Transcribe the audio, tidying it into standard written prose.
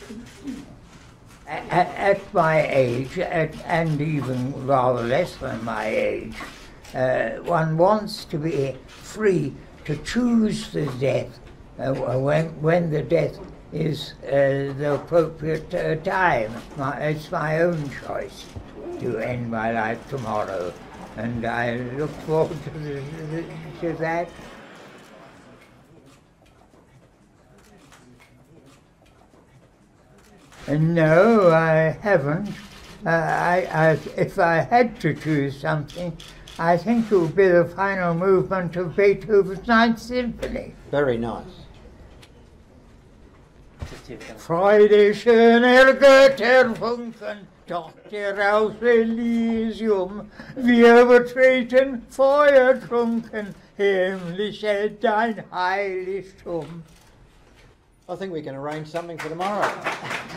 At my age, and even rather less than my age, one wants to be free to choose the death when the death is the appropriate time. It's my own choice to end my life tomorrow, and I look forward to that. No, I haven't. If I had to choose something, I think it would be the final movement of Beethoven's Ninth Symphony. Very nice. Freude schöner Götterfunken, doch aus Elysium, wir betreten feuertrunken, himmlisch dein Heiligtum. I think we can arrange something for tomorrow.